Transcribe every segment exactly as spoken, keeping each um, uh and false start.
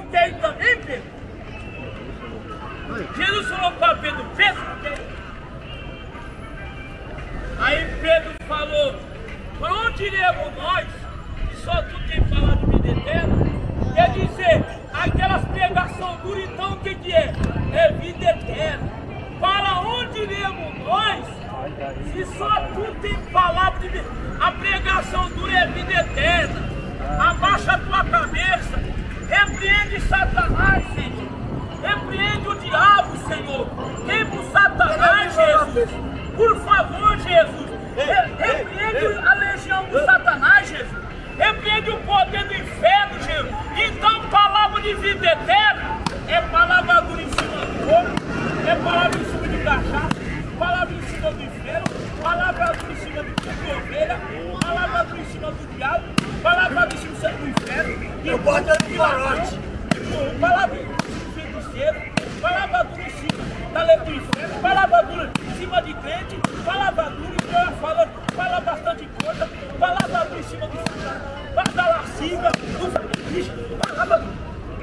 quer ir também, Pedro? Jesus falou para Pedro, Pedro, quer ir? Aí Pedro falou, para onde iremos nós? E só tu tem palavra de vida eterna? Quer dizer, aquelas pregação duras, então o que que é? É vida eterna. Para onde iremos nós? Se só tu tem palavra de vida. A pregação dura é vida eterna. Abaixa a tua cabeça. Repreende Satanás, Senhor. Repreende o diabo, Senhor. Vem pro Satanás, Jesus. Por favor, Jesus. Repreende a legião do Satanás, Jesus. Repreende o poder do inferno, Jesus. Então, palavra de vida eterna é palavra dura em cima do corpo, é palavra em cima de cachaça, palavra em cima do inferno, palavra dura em cima do tipo de ovelha, palavra dura em cima do diabo, palavra dura em cima do inferno, e bota no corote. Palavra dura em cima do feiticeiro, palavra dura em cima da lei do inferno, palavra dura em cima de crente, palavra dura, e eu falando, fala bastante coisa, palavra dura em cima do Satanás, da lasciva, do fetiche, palavra dura.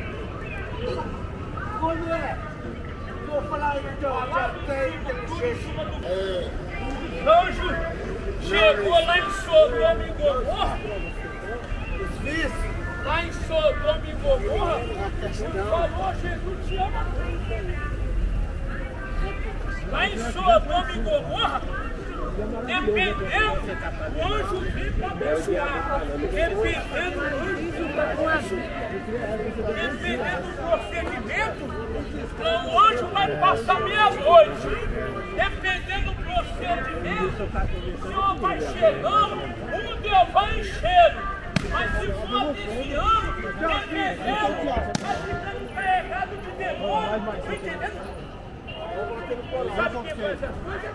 Como é? Vou falar então, já tem inteligência. O anjo chegou lá em Sodoma e Gomorra. Lá em Sodoma e Gomorra, falou, Jesus te ama. Lá em Sodoma e Gomorra, dependeu, o anjo veio para abençoar. Dependendo do anjo para abençoar. Dependendo do procedimento, o anjo vai passar meia-noite. Dependendo do procedimento, o Senhor vai chegando, um Deus vai enchendo. Mas se for desviando, dependendo, vai ficando carregado de demônio. Tá entendendo? Sabe o que faz as coisas?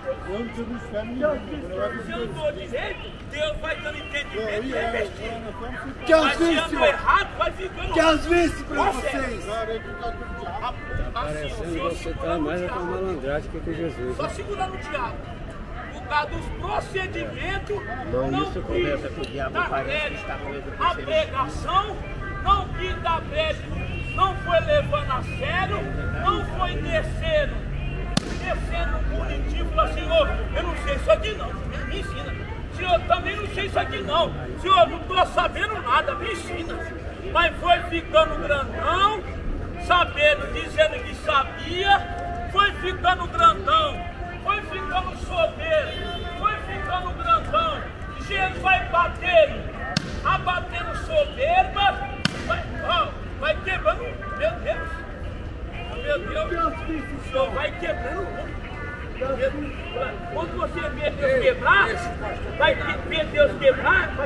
Se andou direito, Deus vai dando entendimento e investindo. Mas se andou errado, vai ficando. Que às vezes para vocês. Parecendo você está mais com a malandragem que com Jesus. Só segurando o diabo. Por causa dos procedimentos, Não, não isso começa que o diabo parece que está com medo do a pregação, não quis dar brecha, não foi levando a sério, não foi descendo. Descendo bonitinho, falou, Senhor, eu não sei isso aqui não, me ensina. Senhor, também não sei isso aqui não. Senhor, não estou sabendo nada, me ensina. Mas foi ficando grandão, sabendo, dizendo que sabia, foi ficando grandão, foi ficando soberbo, foi ficando grandão. Jesus vai batendo, abatendo soberba, vai, ó, vai quebrando, meu Deus. Meu Deus, o Senhor vai quebrando o mundo. Quando você vê Deus quebrar, vai ver Deus quebrar, vai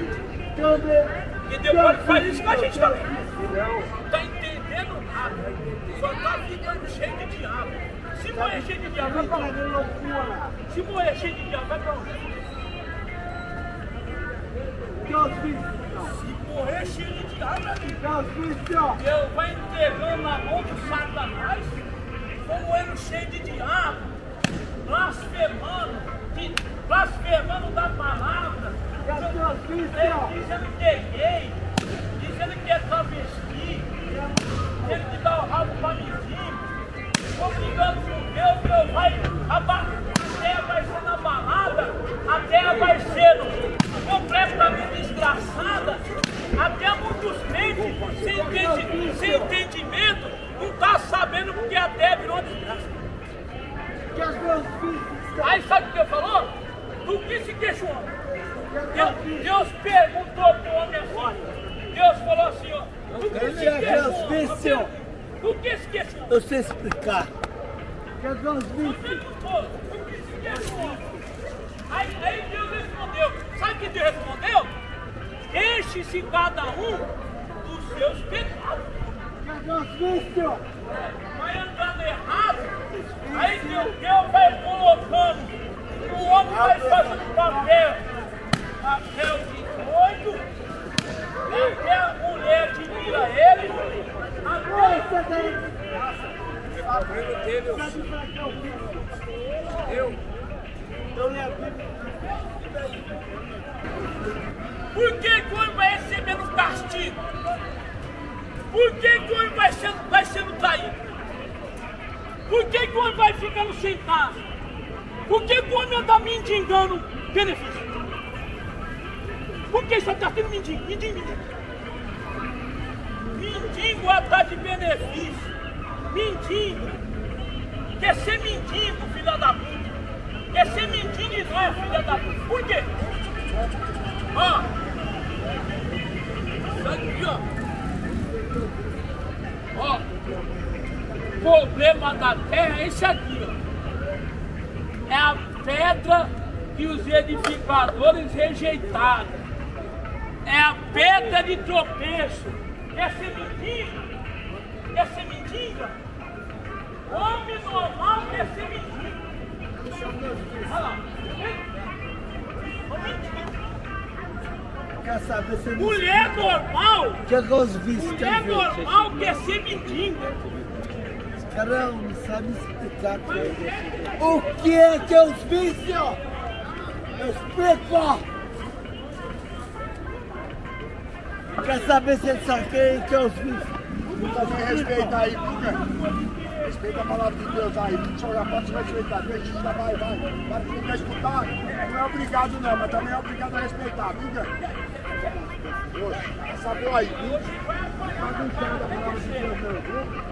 e Deus pode fazer isso com a gente também. Não está entendendo nada, só está ficando cheio de diabo. Se morrer cheio de diabo, vai para onde? Se morrer cheio de diabo, vai para onde? Se morrer cheio de diabo, Deus vai entregando na mão do Satanás, como ele cheio de diabo, blasfemando, blasfemando da palavra, dizendo que é gay, dizendo que é travesti, dizendo que dá o rabo para mendigo, obrigando com Deus, Deus vai, a, a terra vai sendo abalada, a terra vai sendo completamente desgraçada, até muitos crentes sem, entendi, sem entendimento não está sabendo porque a terra virou desgraça. Aí sabe o que ele falou? Do que se questionou? Deus, Deus perguntou para o homem assim. Deus falou assim, ó. Do que se questionou? Do que se questionou? Eu sei explicar. Deus perguntou, do que se questionou? Aí, aí Deus respondeu. Sabe o que Deus respondeu? Enche-se cada um dos seus pecados. Vai andando errado, aí Deus, Deus vai colocando, o homem vai fazendo papel, papel de doido, até a mulher admira ele, até a briga dele, eu. Por que quando vai recebendo um castigo? Por que, que o homem vai sendo, vai sendo traído? Por que, que o homem vai ficando sem casa? Por que, que o homem anda mendigando benefício? Por que só está tendo mendigo? Mendigo, mendigo. Mendigo atrás de benefício. Mendigo. Quer ser mendigo, filha da puta. Quer ser mendigo e não é filha da puta. Por quê? Ó. Isso aqui, ó. Ó. O problema da terra é esse aqui, ó. É a pedra que os edificadores rejeitaram. É a pedra de tropeço. Quer ser mendigo? Quer ser mendiga? Homem normal quer ser mendigo. Olha lá. Quer saber se Mulher normal. que é os vícios? Mulher normal quer ser mendiga. Os caras não sabem explicar pra eles. O que é que é os vícios? Explica! Quer saber se eles sabem o que é os vícios? Você respeita aí, porque respeita a palavra de Deus aí. Deixa eu olhar pra você respeitar. Deixa eu vai, vai. Vai quem quer escutar, não é obrigado não, mas também é obrigado a respeitar, viu? Poxa, essa boa aí, viu? Não tá gostando da palavra de Deus não, viu?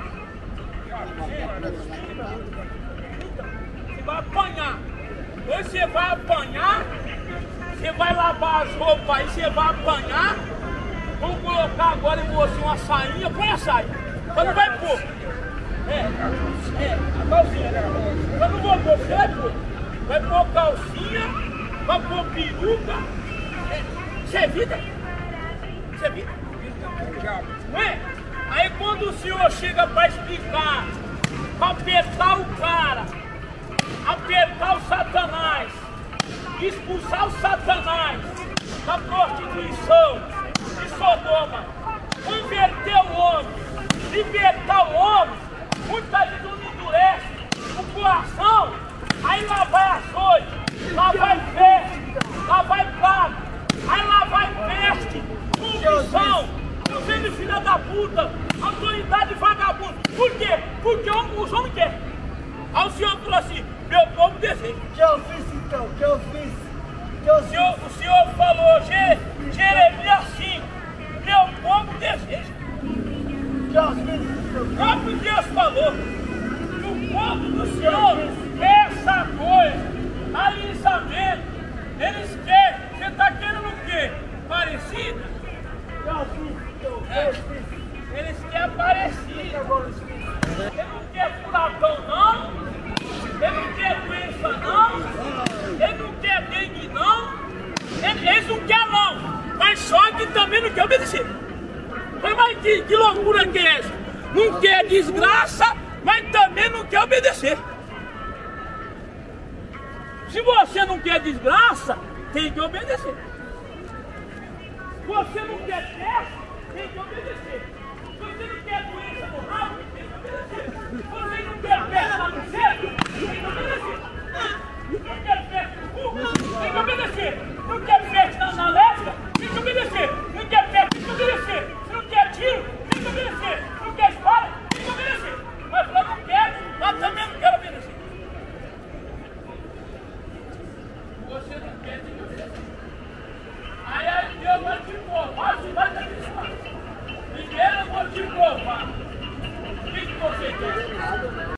Você vai apanhar. Hoje você vai apanhar. Você vai lavar as roupas aí, você vai apanhar. Vamos colocar agora em você uma sainha. Põe a saia. Você não vai pôr. É, é, a calcinha. Eu não vou pôr, você vai pôr. Vai pôr calcinha, vai pôr peruca. É, isso é vida? Isso é vida? Não é? Aí quando o senhor chega para explicar, para apertar o cara, apertar o Satanás, expulsar o Satanás da prostituição de Sodoma, converter o homem, libertar o homem, muita gente não endurece o coração, aí lá vai açoite, lá vai festa, lá vai praga, aí lá vai peste, corrupção, governo filha da puta, autoridade vagabunda. Por quê? Porque os homens querem. Aí o senhor falou assim, meu povo deseja. Que eu fiz então? Que eu fiz? Que eu O senhor, o senhor falou, Je, Jeremias cinco, meu povo deseja. Que eu fiz? O próprio Deus falou que o povo do Senhor quer essa coisa, alisamento. Eles querem. Você está querendo o quê? Parecido? Que eu fiz então? Que É. eu fiz? Eles querem parecido. Ele não quer furacão, não. Ele não quer doença, não. Ele não quer dengue, não. Ele- Eles não querem, não. Mas só que também não quer obedecer. Mas que, que loucura que é essa? Não quer desgraça, mas também não quer obedecer. Se você não quer desgraça, tem que obedecer. Você não quer festa, tem que obedecer. Você não quer doença no rabo, tem que obedecer. Você não quer festa no centro, tem que obedecer. Não quer festa no cu, tem que obedecer. Não quer festa na lésbica, tem que obedecer. Não quer festa, tem que obedecer. Se não quer tiro, tem que obedecer. Não quer espada, tem que obedecer. Mas eu não quero, mas também não quero obedecer. Você não quer, tem que obedecer. Aí aí Deus vai te provar se vai te abençoar. Primeiro eu vou te provar. O que, que você quer?